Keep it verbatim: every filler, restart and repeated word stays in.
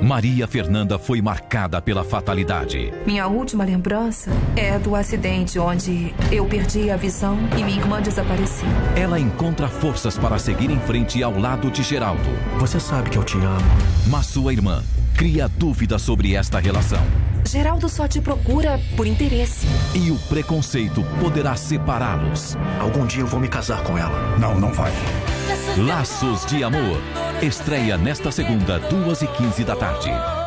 Maria Fernanda foi marcada pela fatalidade. Minha última lembrança é do acidente onde eu perdi a visão e minha irmã desapareceu. Ela encontra forças para seguir em frente ao lado de Geraldo. Você sabe que eu te amo. Mas sua irmã cria dúvidas sobre esta relação. Geraldo só te procura por interesse. E o preconceito poderá separá-los. Algum dia eu vou me casar com ela. Não, não vai. Laços de Amor. Estreia nesta segunda, duas e quinze da tarde.